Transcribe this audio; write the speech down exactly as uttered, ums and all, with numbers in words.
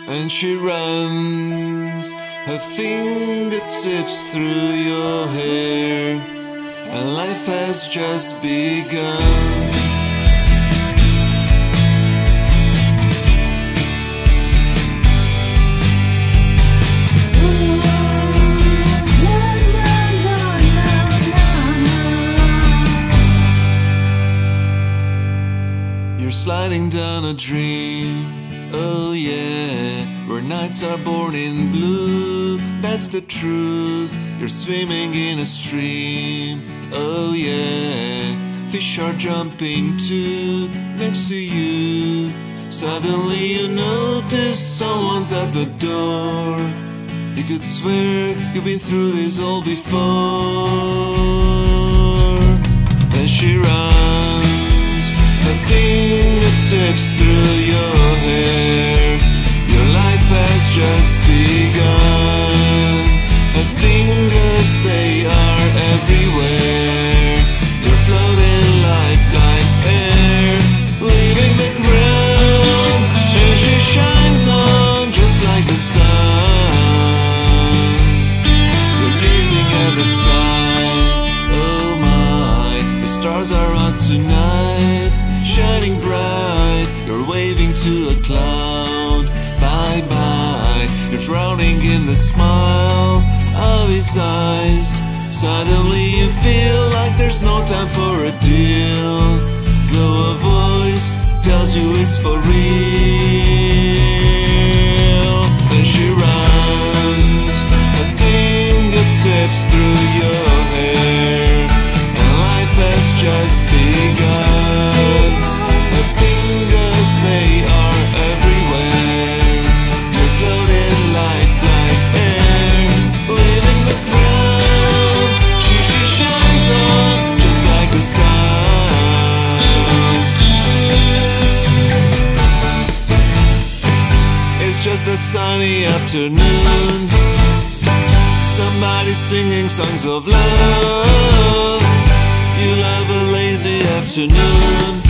and she runs her fingertips through your hair, and life has just begun. You're sliding down a dream, oh yeah, where nights are born in blue, that's the truth. You're swimming in a stream, oh yeah, fish are jumping too next to you. Suddenly you notice someone's at the door. You could swear you've been through this all before. Then she runs her fingertips through your hair. Your life has just begun. Her fingers, they are everywhere. You're floating like blind air, leaving the ground, and she shines on just like the sun. You're gazing at the sky, oh my, the stars are out tonight, shining bright. You're waving to a cloud, bye bye. You're frowning in the smile of his eyes. Suddenly you feel like there's no time for a deal, though a voice tells you it's for real. Then she runs her fingertips through your hair, and life has just begun. Her fingers, they are everywhere. You're floating like black air, leaving the ground. She, she shines on just like the sun. It's just a sunny afternoon. Somebody's singing songs of love. You'll have a lazy afternoon.